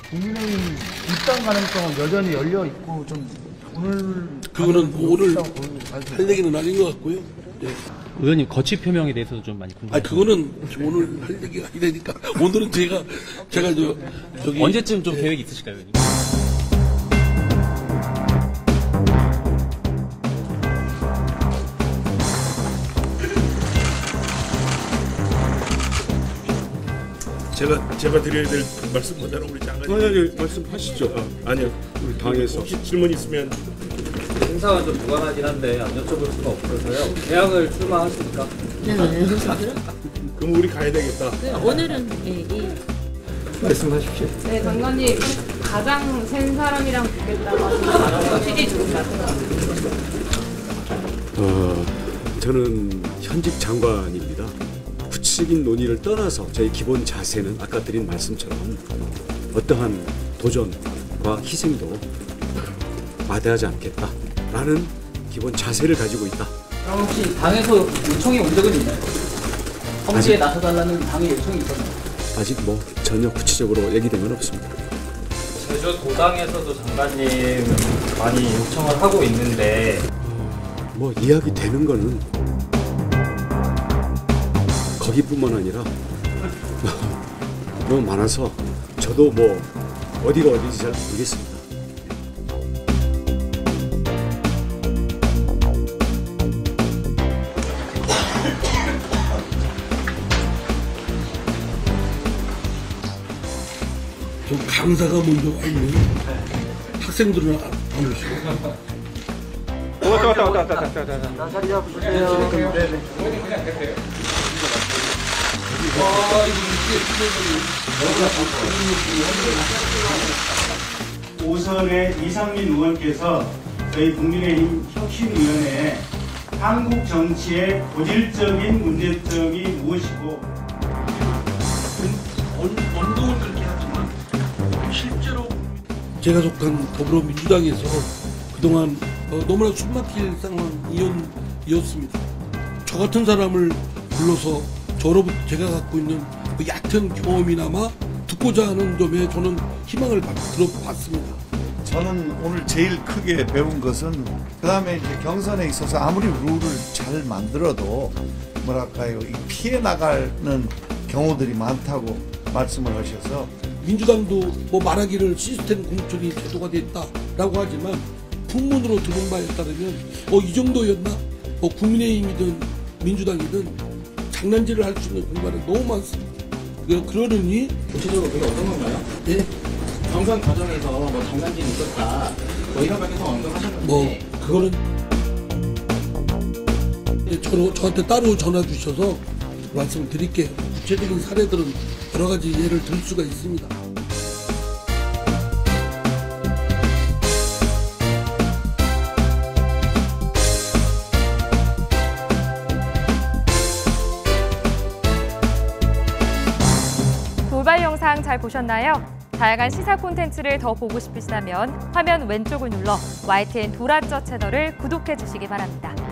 국민의힘 입당 가능성은 여전히 열려 있고 좀 그거는 오늘 할 얘기는 아닌 것 같고요. 네. 의원님 거취 표명에 대해서도 좀 많이 궁금해요. 그거는 오늘 할 얘기가 아니니까 오늘은 제가 저기 언제쯤 좀 계획 있으실까요, 의원님? 제가 드려야 될 말씀보다는 우리 장관님. 아니, 말씀하시죠. 아니요. 우리 당에서. 혹시 질문 있으면. 행사와 좀 무관하긴 한데 안 여쭤볼 수가 없어서요. 계약을 출마하십니까? 네. 그럼 우리 가야 되겠다. 오늘은 말씀하십시오. 네, 장관님 가장 센 사람이랑 붙겠다고 하시는 취지 중입니다. 저는 현직 장관입니다. 구체적인 논의를 떠나서 저희 기본 자세는 아까 드린 말씀처럼 어떠한 도전과 희생도 마다하지 않겠다라는 기본 자세를 가지고 있다. 그럼 혹시 당에서 요청이 온 적은 있나요? 험지에 나서달라는 당의 요청이 있었나요? 아직 전혀 구체적으로 얘기된 건 없습니다. 제주도당에서도 장관님 많이 요청을 하고 있는데 이야기되는 거는 거기뿐만 아니라 너무 많아서 저도 어디가 어디인지 잘 모르겠습니다. 좀 강사가 먼저 와 있네요. 학생들은 안 오시고. 왔다. 자리 잡으세요. 오선의 이상민 의원께서 저희 국민의힘 혁신위원회에 한국 정치의 본질적인 문제점이 무엇이고 언동은 그렇게 하지만 실제로 제가 속한 더불어민주당에서 그동안 너무나 숨막힐 상황이었습니다. 저 같은 사람을 불러서 저로부터 제가 갖고 있는 그 얕은 경험이나마 듣고자 하는 점에 저는 희망을 들어봤습니다. 저는 오늘 제일 크게 배운 것은 그다음에 이제 경선에 있어서 아무리 룰을 잘 만들어도 피해 나가는 경우들이 많다고 말씀을 하셔서 민주당도 말하기를 시스템 공천이 제도가 됐다라고 하지만 풍문으로 들은 바에 따르면 이 정도였나? 국민의힘이든 민주당이든 장난질을 할 수 있는 공간은 너무 많습니다. 그러느니 구체적으로 그게 어떤 건가요? 예? 경선 과정에서 장난질이 있었다 이런 방에서 언급하셨는데 그거는 저한테 따로 전화 주셔서 말씀을 드릴게요. 구체적인 사례들은 여러 가지 예를 들 수가 있습니다. 돌발 영상 잘 보셨나요? 다양한 시사 콘텐츠를 더 보고 싶으시다면 화면 왼쪽을 눌러 YTN 도라쩌 채널을 구독해 주시기 바랍니다.